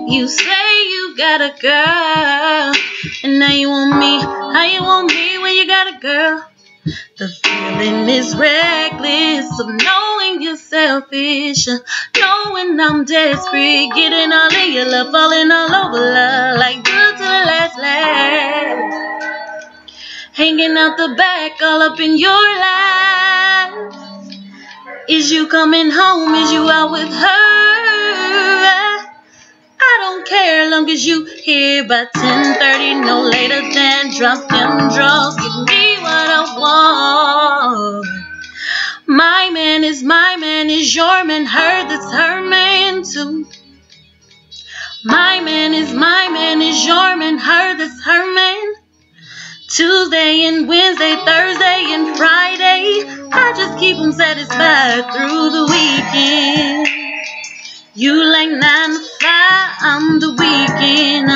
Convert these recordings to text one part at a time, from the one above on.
You say you got a girl, and now you want me. How you want me when you got a girl? The feeling is reckless of knowing you're selfish, knowing I'm desperate, getting all in your love, falling all over love, like good to the last laugh. Hanging out the back, all up in your life. Is you coming home? Is you out with her? I don't care long as you here by 10:30, no later than drop them draws. Give me what I want. My man is your man, her that's her man too. My man is your man, her that's her man. Tuesday and Wednesday, Thursday and Friday, I just keep them satisfied through the weekend. You like 9 to 5, I'm the weekend.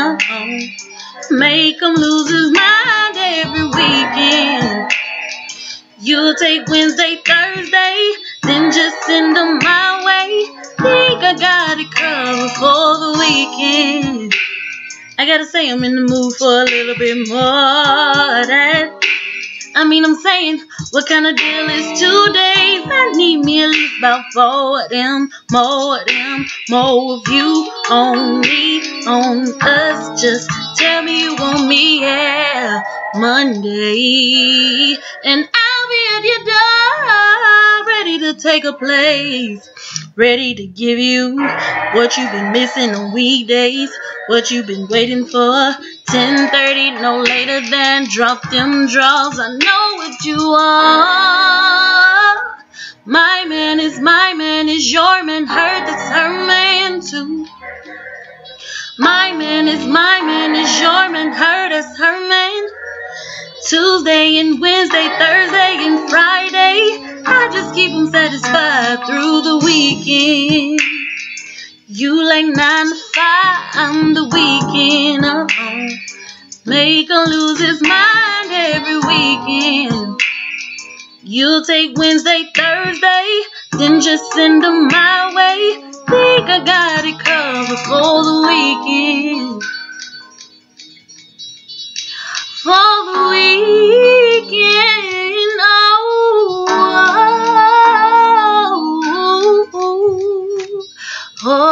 Make him lose his mind every weekend. You'll take Wednesday, Thursday, then just send them my way. Think I got it covered for the weekend. I gotta say I'm in the mood for a little bit more of that. I'm saying, what kind of deal is 2 days? I need me at least about 4 of them, more of them, more of you, on me, on us. Just tell me you want me, yeah, Monday, and I'll be at your door, ready to take a place, ready to give you what you've been missing on weekdays, what you've been waiting for. 10:30, no later than drop them draws. I know what you want. My man is your man, her that's her man too. My man is your man, her that's her man. Tuesday and Wednesday, Thursday and Friday, I just keep them satisfied through the weekend. You like 9 to 5, I'm the weekend. Make him lose his mind every weekend. You'll take Wednesday, Thursday, then just send them my way. Think I got it covered for the weekend. For the weekend, oh.